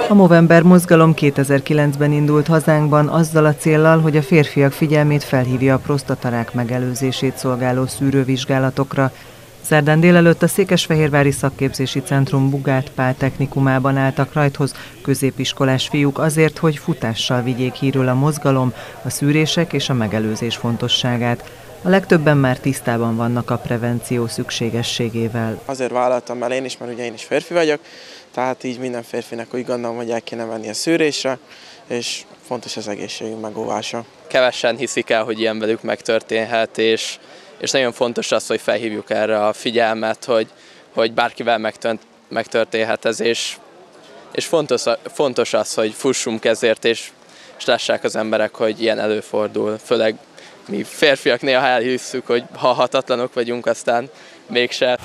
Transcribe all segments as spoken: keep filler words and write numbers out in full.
A Movember mozgalom kétezer-kilencben indult hazánkban azzal a céllal, hogy a férfiak figyelmét felhívja a prostatarák megelőzését szolgáló szűrővizsgálatokra. Szerdán délelőtt a Székesfehérvári Szakképzési Centrum Bugát Pál Technikumában álltak rajthoz középiskolás fiúk azért, hogy futással vigyék hírül a mozgalom, a szűrések és a megelőzés fontosságát. A legtöbben már tisztában vannak a prevenció szükségességével. Azért vállaltam el én is, mert ugye én is férfi vagyok, tehát így minden férfinek úgy gondolom, hogy el kéne menni a szűrésre, és fontos az egészségünk megóvása. Kevesen hiszik el, hogy ilyen velük megtörténhet, és, és nagyon fontos az, hogy felhívjuk erre a figyelmet, hogy, hogy bárkivel megtörténhet ez, és, és fontos, fontos az, hogy fussunk ezért, és, és lássák az emberek, hogy ilyen előfordul, főleg mi férfiak néha elhisszük, hogy halhatatlanok vagyunk, aztán mégse.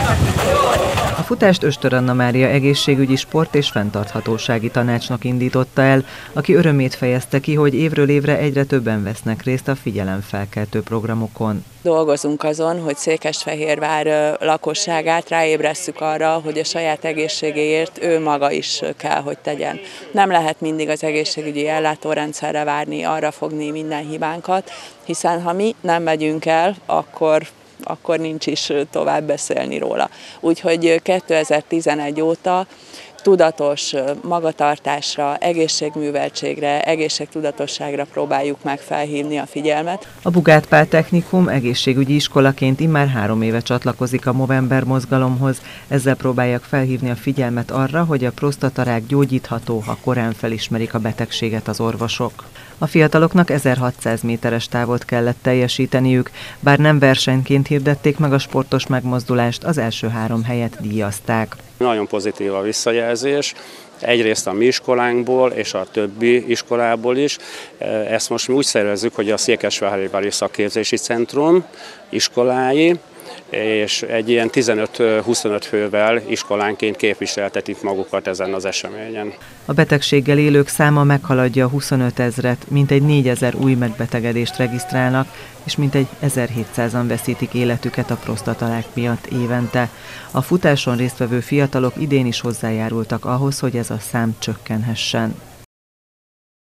A futást Östör Anna Mária egészségügyi sport és fenntarthatósági tanácsnok indította el, aki örömét fejezte ki, hogy évről évre egyre többen vesznek részt a figyelemfelkeltő programokon. Dolgozunk azon, hogy Székesfehérvár lakosságát ráébresszük arra, hogy a saját egészségéért ő maga is kell, hogy tegyen. Nem lehet mindig az egészségügyi ellátórendszerre várni, arra fogni minden hibánkat, hiszen ha mi nem megyünk el, akkor akkor nincs is tovább beszélni róla. Úgyhogy kétezer-tizenegy óta tudatos magatartásra, egészségműveltségre, egészségtudatosságra próbáljuk meg felhívni a figyelmet. A Bugát Pál Technikum egészségügyi iskolaként immár három éve csatlakozik a Movember mozgalomhoz. Ezzel próbálják felhívni a figyelmet arra, hogy a prostatarák gyógyítható, ha korán felismerik a betegséget az orvosok. A fiataloknak ezerhatszáz méteres távot kellett teljesíteniük, bár nem versenyként hirdették meg a sportos megmozdulást, az első három helyet díjazták. Nagyon pozitív a visszajelzés, egyrészt a mi iskolánkból és a többi iskolából is. Ezt most mi úgy szervezzük, hogy a Székesfehérvári Szakképzési Centrum iskolái, és egy ilyen tizenöt-huszonöt fővel iskolánként képviseltetik magukat ezen az eseményen. A betegséggel élők száma meghaladja a huszonöt ezret, mintegy négyezer új megbetegedést regisztrálnak, és mintegy ezerhétszázan veszítik életüket a prostatarák miatt évente. A futáson résztvevő fiatalok idén is hozzájárultak ahhoz, hogy ez a szám csökkenhessen.